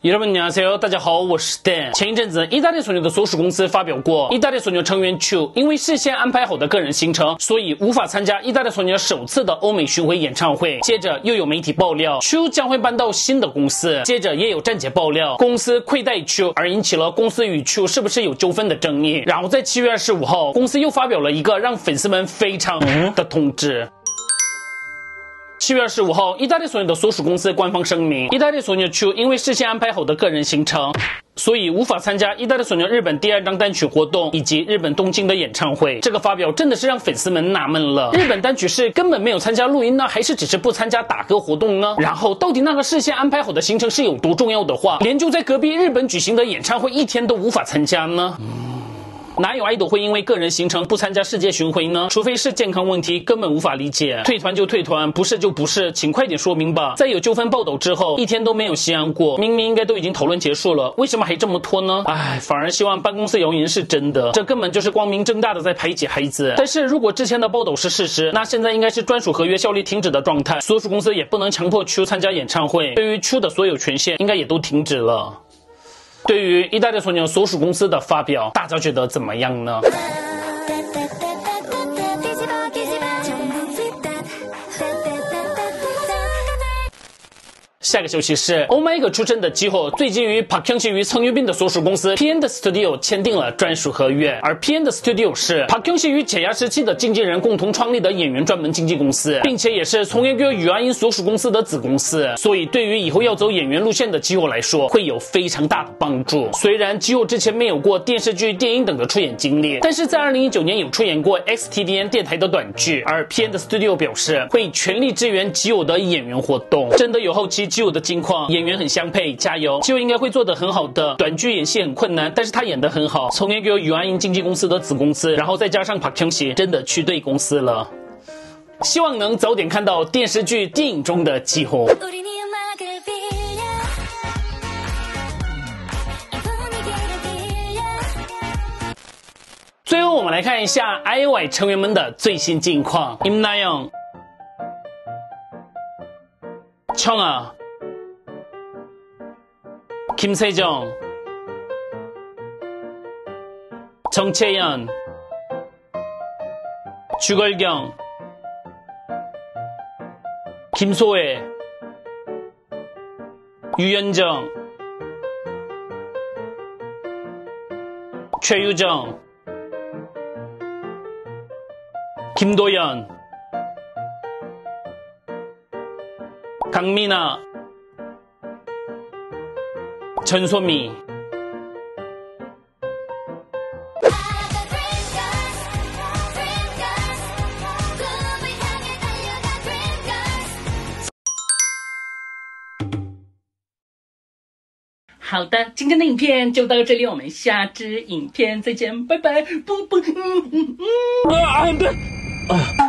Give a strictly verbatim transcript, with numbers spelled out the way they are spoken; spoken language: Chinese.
여러분 안녕하세요，大家好，我是 Dan。前一阵子，意大利索尼的所属公司发表过，意大利索尼成员 Chu 因为事先安排好的个人行程，所以无法参加意大利索尼首次的欧美巡回演唱会。接着又有媒体爆料 ，Chu 将会搬到新的公司。接着也有站姐爆料，公司亏待 Chu， 而引起了公司与 Chu 是不是有纠纷的争议。然后在七月二十五号，公司又发表了一个让粉丝们非常的通知。七月二十五号，意大利索尼的所属公司官方声明，意大利索尼 Chu 因为事先安排好的个人行程，所以无法参加意大利索尼日本第二张单曲活动以及日本东京的演唱会。这个发表真的是让粉丝们纳闷了，日本单曲是根本没有参加录音呢，还是只是不参加打歌活动呢？然后到底那个事先安排好的行程是有多重要的话，连就在隔壁日本举行的演唱会一天都无法参加呢？哪有爱豆会因为个人行程不参加世界巡回呢？除非是健康问题，根本无法理解。退团就退团，不是就不是，请快点说明吧。在有纠纷报道之后，一天都没有息安过，明明应该都已经讨论结束了，为什么还这么拖呢？唉，反而希望办公室谣言是真的，这根本就是光明正大的在排挤孩子。但是如果之前的报道是事实，那现在应该是专属合约效力停止的状态，所属公司也不能强迫 Chu 参加演唱会，对于 Chu 的所有权限应该也都停止了。对于意大利索尼所属公司的发表，大家觉得怎么样呢？下个消息是 ，Oh My God 出身的지호最近与 Park Hyung-sik与曾云彬的所属公司 P N Studio 签订了专属合约，而 P N Studio 是 Park Hyung-sik与解压时期的经纪人共同创立的演员专门经纪公司，并且也是从业哥宇阿英所属公司的子公司，所以对于以后要走演员路线的지호来说，会有非常大的帮助。虽然지호之前没有过电视剧、电影等的出演经历，但是在二零一九年有出演过 X T D N 电台的短剧，而 P N Studio 表示会全力支援지호的演员活动，真的有好奇지호的近况，演员很相配，加油！지호应该会做得很好的。短剧演戏很困难，但是他演得很好。从业给宇安英经纪公司的子公司，然后再加上 Park Hyung-sik，真的去对公司了。希望能早点看到电视剧、电影中的지호。最后，我们来看一下 I O I 成员们的最新近况。임나영、청아、김세정、정채연、주걸경、김소혜、유연정、최유정、김도연、강민아、전소미。好的，今天的影片就到这里，我们下支影片再见，拜拜。不不，嗯嗯嗯，啊，对，啊。